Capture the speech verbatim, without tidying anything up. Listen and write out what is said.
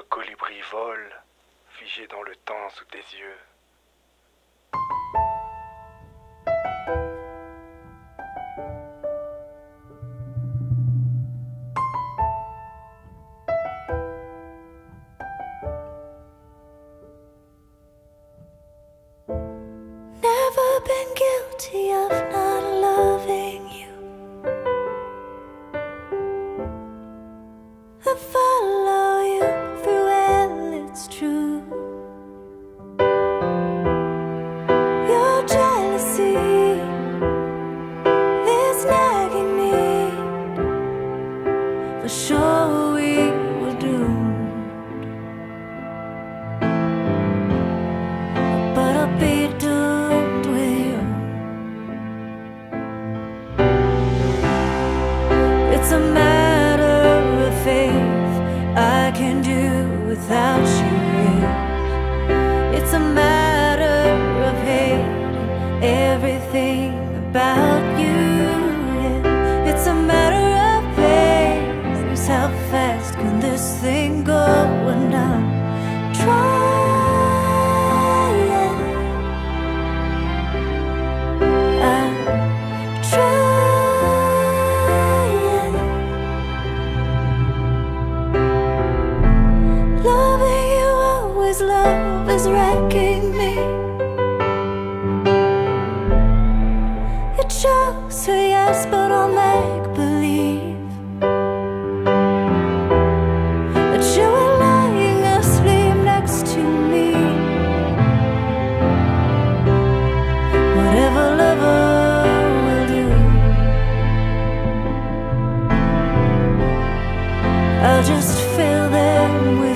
colibri vole, figé dans le temps sous tes yeux. Never been guilty of not loving you. I follow you through hell, it's true. Your jealousy is nagging me. For sure we were doomed, but I'll be doomed with you. It's a matter of faith, I can do without you. It's a matter of hate, everything about you. It's a matter of pace, how fast can this thing go? And I'm trying, I'm trying. Loving you always, love is wrecking me. You chose to yes, but I'll make believe that you were lying asleep next to me. Whatever lover will do, I'll just fill them with